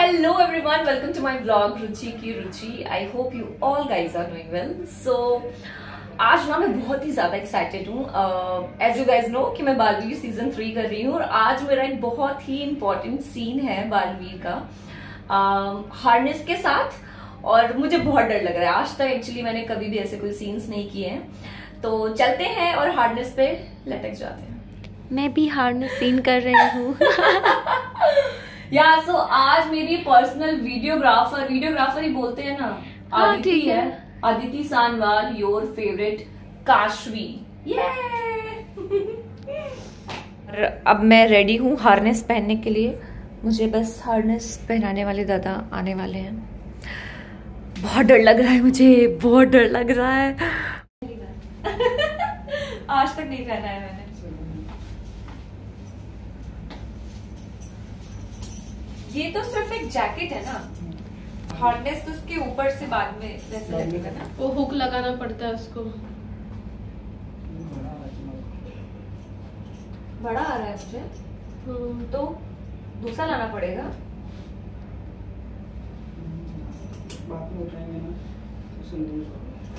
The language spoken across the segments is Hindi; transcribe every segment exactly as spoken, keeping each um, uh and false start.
Hello everyone, welcome to my vlog रुचि की रुचि. I hope you all guys are doing well. So आज ना मैं बहुत ही ज्यादा एक्साइटेड हूँ. एज यू गाइज नो कि मैं बालवीर सीजन थ्री कर रही हूँ और आज मेरा एक बहुत ही इम्पोर्टेंट सीन है बालवीर का हार्नेस uh, के साथ. और मुझे बहुत डर लग रहा है. आज तक एक्चुअली मैंने कभी भी ऐसे कोई सीन्स नहीं किए हैं. तो चलते हैं और हार्नेस पे लटक जाते हैं. मैं भी हार्नेस सीन कर रही हूँ. या सो so, आज मेरी पर्सनल वीडियोग्राफर वीडियोग्राफर ही बोलते हैं ना, आदिति है. Aditi Sanwal, your favourite Kashvi. ये अब मैं रेडी हूँ हार्नेस पहनने के लिए. मुझे बस हार्नेस पहनाने वाले दादा आने वाले हैं. बहुत डर लग रहा है मुझे, बहुत डर लग रहा है. आज तक नहीं पहना है मैंने. ये तो सिर्फ एक जैकेट है ना. हार्नेस तो उसके ऊपर से बाद में वैसे लगेगा ना. वो हुक लगाना पड़ता है उसको. बड़ा आ रहा है मुझे तो दूसरा लाना पड़ेगा. बात में उठाएंगे ना तो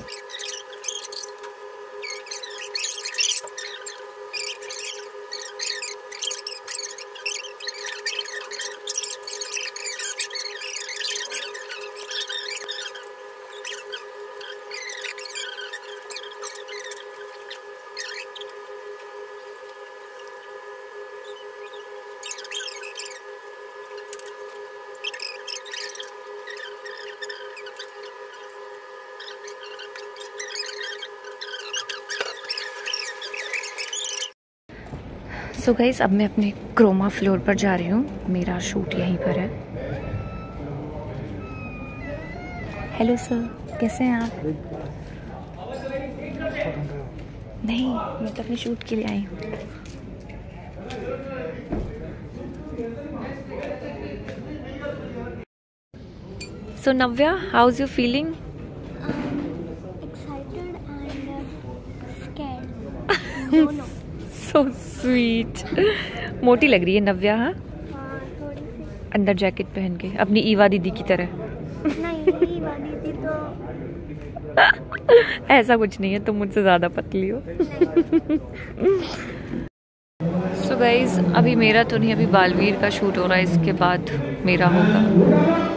सो गाइस, अब मैं अपने क्रोमा फ्लोर पर जा रही हूँ. मेरा शूट यहीं पर है. हेलो सर, कैसे हैं आप? नहीं, मैं तो अपने शूट के लिए आई हूँ. So Navya, how is you feeling? Excited and scared. So sweet. मोटी लग रही है नव्या. हाँ, थोड़ी सी. अंदर जैकेट पहन के अपनी ईवा दीदी की तरह. नहीं, ईवा दीदी तो ऐसा कुछ नहीं है, तुम मुझसे ज्यादा पतली हो. सो गाइज, अभी मेरा तो नहीं, अभी बालवीर का शूट हो रहा है. इसके बाद मेरा होगा.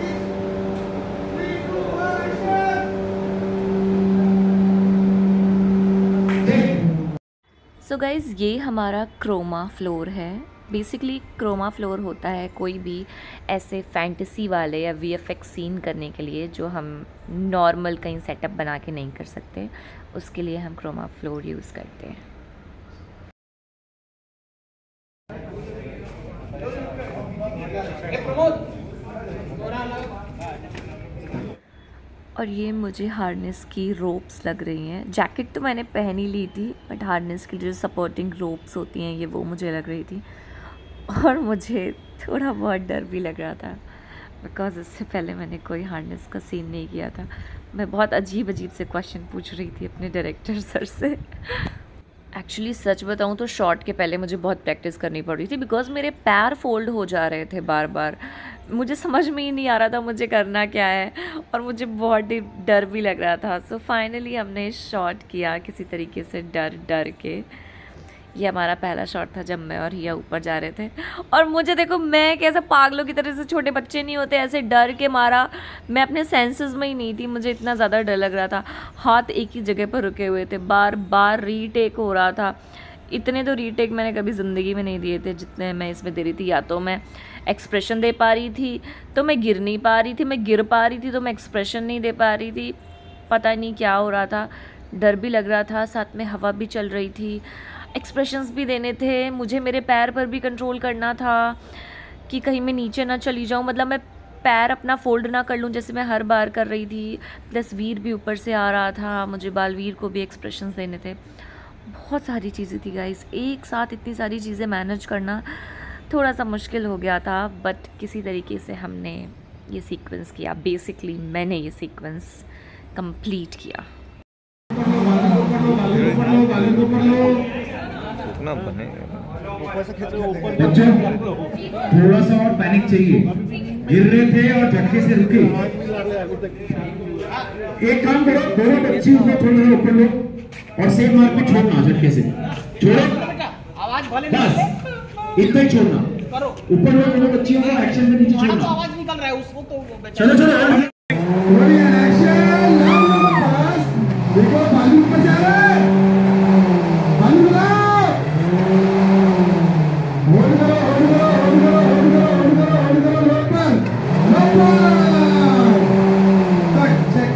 सो so गाइज़, ये हमारा क्रोमा फ्लोर है. बेसिकली क्रोमा फ्लोर होता है कोई भी ऐसे फैंटेसी वाले या वीएफएक्स सीन करने के लिए जो हम नॉर्मल कहीं सेटअप बना के नहीं कर सकते. उसके लिए हम क्रोमा फ्लोर यूज़ करते हैं. और ये मुझे हार्नेस की रोप्स लग रही हैं. जैकेट तो मैंने पहन ही ली थी, बट हार्नेस की जो सपोर्टिंग रोप्स होती हैं ये वो मुझे लग रही थी. और मुझे थोड़ा बहुत डर भी लग रहा था बिकॉज इससे पहले मैंने कोई हार्नेस का सीन नहीं किया था. मैं बहुत अजीब अजीब से क्वेश्चन पूछ रही थी अपने डायरेक्टर सर से. एक्चुअली सच बताऊं तो शॉट के पहले मुझे बहुत प्रैक्टिस करनी पड़ रही थी बिकॉज मेरे पैर फोल्ड हो जा रहे थे बार बार. मुझे समझ में ही नहीं आ रहा था मुझे करना क्या है और मुझे बहुत डर भी लग रहा था. सो so फाइनली हमने शॉट किया किसी तरीके से डर डर के. ये हमारा पहला शॉट था जब मैं और हिया ऊपर जा रहे थे. और मुझे देखो, मैं कैसे पागलों की तरह से, छोटे बच्चे नहीं होते ऐसे डर के मारा. मैं अपने सेंसेस में ही नहीं थी, मुझे इतना ज़्यादा डर लग रहा था. हाथ एक ही जगह पर रुके हुए थे, बार बार रीटेक हो रहा था. इतने तो रीटेक मैंने कभी ज़िंदगी में नहीं दिए थे जितने मैं इसमें दे रही थी. या तो मैं एक्सप्रेशन दे पा रही थी तो मैं गिर नहीं पा रही थी, मैं गिर पा रही थी तो मैं एक्सप्रेशन नहीं दे पा रही थी. पता नहीं क्या हो रहा था. डर भी लग रहा था, साथ में हवा भी चल रही थी. एक्सप्रेशंस भी देने थे मुझे. मेरे पैर पर भी कंट्रोल करना था कि कहीं मैं नीचे ना चली जाऊँ. मतलब मैं पैर अपना फोल्ड ना कर लूँ जैसे मैं हर बार कर रही थी. प्लस वीर भी ऊपर से आ रहा था, मुझे बालवीर को भी एक्सप्रेशंस देने थे. बहुत सारी चीज़ें थी गाइस. एक साथ इतनी सारी चीज़ें मैनेज करना थोड़ा सा मुश्किल हो गया था. बट किसी तरीके से हमने ये सीक्वेंस किया. बेसिकली मैंने ये सीक्वेंस कंप्लीट किया. कितना बनेगा बच्चों थोड़ा सा और पैनिक चाहिए. गिर रहे थे और झटके से रुके। एक काम करो, दोनों बच्ची को थोड़ा ऊपर लो और सेम मार्क पे छोड़ना, झटके से छोड़ो, बस इतना ही छोड़ना। ऊपर लो दोनों बच्चियों को, एक्शन में नीचे छोड़ना। आवाज निकल रहा है उसको तो चलो चलो देखो बालू ऊपर जा रहा है, बालू लगाओ, होल्ड करो होल्ड करो होल्ड करो होल्ड करो होल्ड करो होल्ड करो लोग पर लोग पर कट चेक।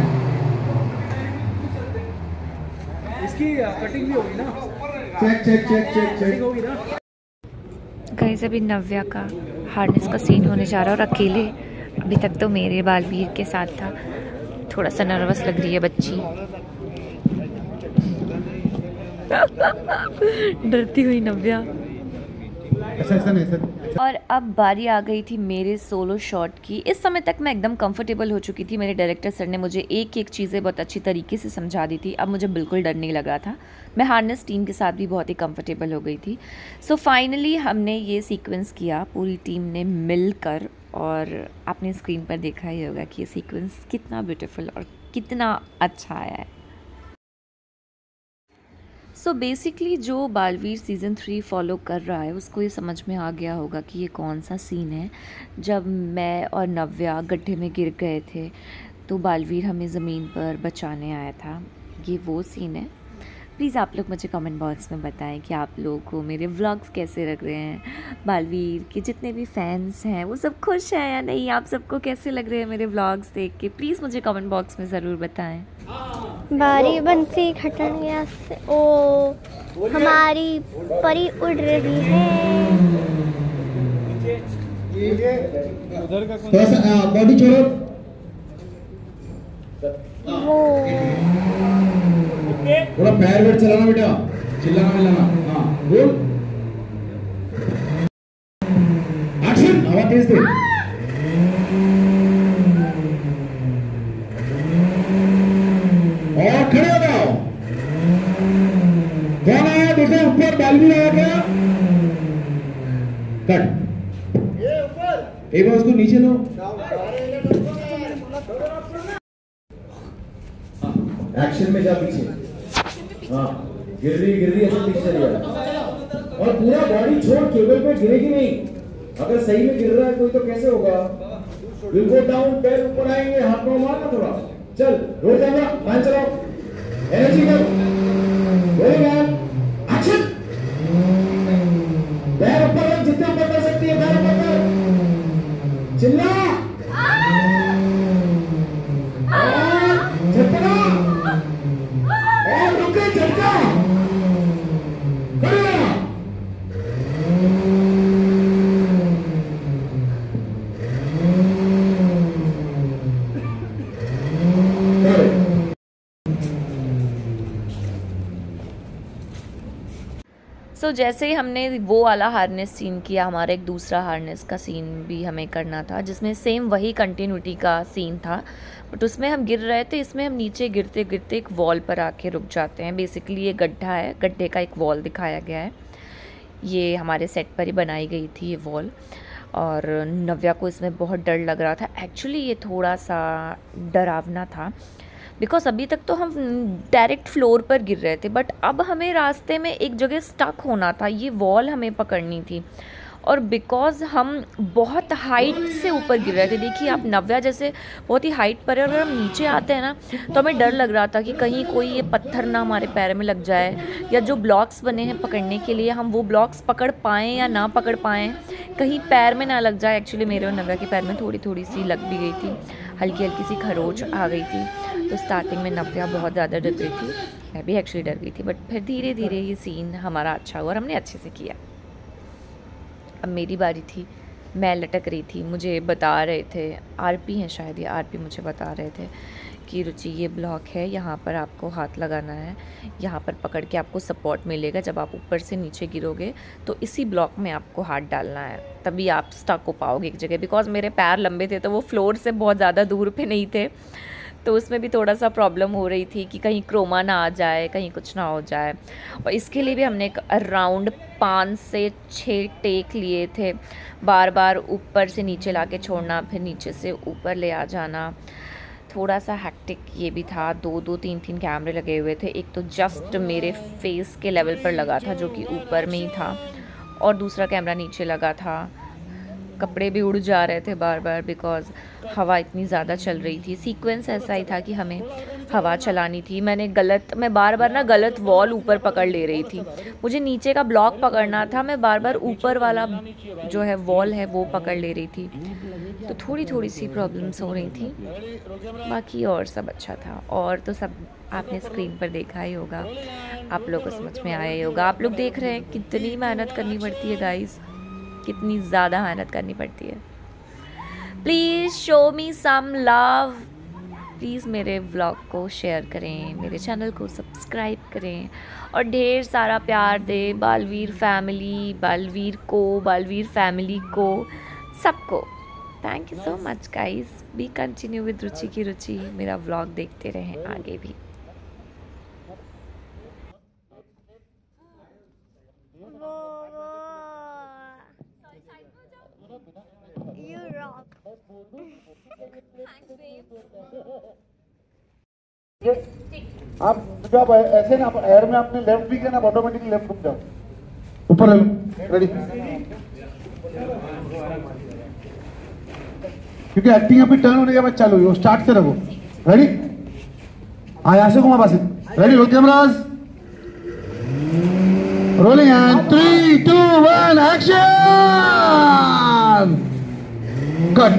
इसकी कटिंग भी होगी ना, check check check check check होगी ना। गाइस अभी नव्या का हार्नेस का सीन होने जा रहा है और अकेले, अभी तक तो मेरे बालवीर के साथ था। थोड़ा सा नर्वस लग रही है बच्ची डरती हुई नव्या। ऐसा ऐसा नहीं सर। और अब बारी आ गई थी मेरे सोलो शॉट की। इस समय तक मैं एकदम कंफर्टेबल हो चुकी थी। मेरे डायरेक्टर सर ने मुझे एक एक चीज़ें बहुत अच्छी तरीके से समझा दी थी। अब मुझे बिल्कुल डर नहीं लग रहा था। मैं हार्नेस टीम के साथ भी बहुत ही कंफर्टेबल हो गई थी। सो so फाइनली हमने ये सीक्वेंस किया पूरी टीम ने मिलकर, और आपने स्क्रीन पर देखा ही होगा कि ये सीक्वेंस कितना ब्यूटीफुल और कितना अच्छा आया है। सो so बेसिकली जो बालवीर सीज़न थ्री फॉलो कर रहा है उसको ये समझ में आ गया होगा कि ये कौन सा सीन है। जब मैं और नव्या गड्ढे में गिर गए थे तो बालवीर हमें ज़मीन पर बचाने आया था, ये वो सीन है। प्लीज़ आप लोग मुझे कमेंट बॉक्स में बताएं कि आप लोगों को मेरे व्लॉग्स कैसे लग रहे हैं। बालवीर के जितने भी फैंस हैं वो सब खुश हैं या नहीं, आप सबको कैसे लग रहे हैं मेरे व्लॉग्स देख के, प्लीज़ मुझे कमेंट बॉक्स में ज़रूर बताएं। बारी बंसी खटन गया से ओ हमारी परी उड़ रही है। थोड़ा सा बॉडी छोड़ो, वो थोड़ा पैर वेट चलाना बेटा, चिल्लाना मिलाना। हाँ बोल, एक्शन, आवाज तेज दे। और खड़े हो जाओ। कौन आया देखो, ऊपर बालवी आया क्या? कट। एक बार उसको नीचे लो। एक्शन में जा पीछे। हाँ गिर रही गिर रही ऐसे पीछे चली जाए और पूरा बॉडी छोड़, केबल पे गिरेगी नहीं। अगर सही में गिर रहा है कोई तो कैसे होगा? विल गो डाउन, पैर ऊपर आएंगे, हाथ में मारना थोड़ा। चल रोक कैमरा, बैन चलाओ, एनर्जी कर, वेरी गुड, एक्शन। पैर ऊपर रख, जितने ऊपर कर सकती है पैर ऊपर कर, चिल्ला और झटका और रुके, झटका खड़े रहो। सो so, जैसे ही हमने वो वाला हार्नेस सीन किया, हमारा एक दूसरा हार्नेस का सीन भी हमें करना था जिसमें सेम वही कंटिन्यूटी का सीन था, बट उसमें हम गिर रहे थे। इसमें हम नीचे गिरते गिरते एक वॉल पर आके रुक जाते हैं। बेसिकली ये गड्ढा है, गड्ढे का एक वॉल दिखाया गया है। ये हमारे सेट पर ही बनाई गई थी ये वॉल, और नव्या को इसमें बहुत डर लग रहा था। एक्चुअली ये थोड़ा सा डरावना था बिकॉज अभी तक तो हम डायरेक्ट फ्लोर पर गिर रहे थे, बट अब हमें रास्ते में एक जगह स्टक होना था, ये वॉल हमें पकड़नी थी। और बिकॉज हम बहुत हाइट से ऊपर गिर रहे थे, देखिए आप नव्या जैसे बहुत ही हाइट पर है, और अगर हम नीचे आते हैं ना तो हमें डर लग रहा था कि कहीं कोई ये पत्थर ना हमारे पैर में लग जाए, या जो ब्लॉक्स बने हैं पकड़ने के लिए हम वो ब्लॉक्स पकड़ पाएँ या ना पकड़ पाएँ, कहीं पैर में ना लग जाए। एक्चुअली मेरे और नव्या के पैर में थोड़ी थोड़ी सी लग भी गई थी, हल्की हल्की सी खरोच आ गई थी। तो स्टार्टिंग में नव्या बहुत ज़्यादा डर गई थी, मैं भी एक्चुअली डर गई थी, बट फिर धीरे धीरे ये सीन हमारा अच्छा हुआ और हमने अच्छे से किया। अब मेरी बारी थी, मैं लटक रही थी, मुझे बता रहे थे, आरपी हैं शायद, ये आरपी मुझे बता रहे थे कि रुचि ये ब्लॉक है, यहाँ पर आपको हाथ लगाना है, यहाँ पर पकड़ के आपको सपोर्ट मिलेगा, जब आप ऊपर से नीचे गिरोगे तो इसी ब्लॉक में आपको हाथ डालना है, तभी आप स्टक हो पाओगे एक जगह। बिकॉज मेरे पैर लंबे थे तो वो फ्लोर से बहुत ज़्यादा दूर पे नहीं थे, तो उसमें भी थोड़ा सा प्रॉब्लम हो रही थी कि कहीं क्रोमा ना आ जाए, कहीं कुछ ना हो जाए। और इसके लिए भी हमने अराउंड पाँच से छः टेक लिए थे, बार बार ऊपर से नीचे लाके छोड़ना, फिर नीचे से ऊपर ले आ जाना। थोड़ा सा हैक्टिक ये भी था। दो दो तीन तीन कैमरे लगे हुए थे। एक तो जस्ट मेरे फेस के लेवल पर लगा था जो कि ऊपर में ही था, और दूसरा कैमरा नीचे लगा था। कपड़े भी उड़ जा रहे थे बार बार बिकॉज़ हवा इतनी ज़्यादा चल रही थी। सीक्वेंस ऐसा ही था कि हमें हवा चलानी थी। मैंने गलत मैं बार बार ना गलत वॉल ऊपर पकड़ ले रही थी। मुझे नीचे का ब्लॉक पकड़ना था, मैं बार बार ऊपर वाला जो है वॉल है वो पकड़ ले रही थी। तो थोड़ी थोड़ी सी प्रॉब्लम्स हो रही थी, बाकी और सब अच्छा था। और तो सब आपने स्क्रीन पर देखा ही होगा, आप लोगों को समझ में आया ही होगा। आप लोग देख रहे हैं कितनी मेहनत करनी पड़ती है गाइस, कितनी ज़्यादा मेहनत करनी पड़ती है। Please show me some love. Please मेरे व्लॉग को शेयर करें, मेरे चैनल को सब्सक्राइब करें और ढेर सारा प्यार दें बालवीर फैमिली, बालवीर को, बालवीर फैमिली को, सबको। Thank you so much guys. Be continue with Ruchi की रुचि। मेरा व्लॉग देखते रहें आगे भी। You rock. आप जब ऐसे ना एयर में आपने लेफ्ट भी किया ना, ऑटोमेटिकली लेफ्ट रुक जाओ, ऊपर ले लो। रेडी? क्योंकि एक्टिंग अभी टर्न होने के बाद चालू हुई, वो स्टार्ट से रखो। रेडी? आया से घुमा पास। Ready? Roll cameras, rolling and three two one action. Cut.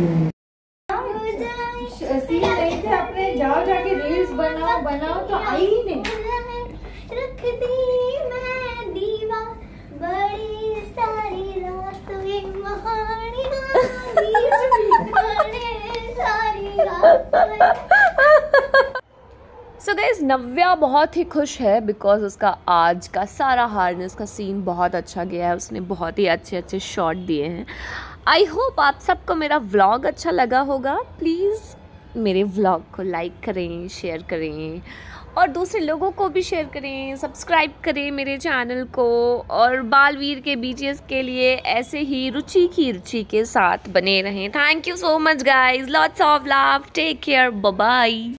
अपने जाओ जाके रील्स बनाओ बनाओ तो आई ही नहीं। रख दी मैं दीवा बड़ी सारी रात में महानिया सारी रात। सो गाइस, नव्या बहुत ही खुश है बिकॉज उसका आज का सारा हार्नेस का सीन बहुत अच्छा गया है। उसने बहुत ही अच्छे अच्छे शॉट दिए हैं। आई होप आप सबको मेरा व्लॉग अच्छा लगा होगा। प्लीज़ मेरे व्लॉग को लाइक करें, शेयर करें और दूसरे लोगों को भी शेयर करें, सब्सक्राइब करें मेरे चैनल को। और बालवीर के बीटीएस के लिए ऐसे ही रुचि की रुचि के साथ बने रहें। Thank you so much guys, lots of love, take care, bye bye.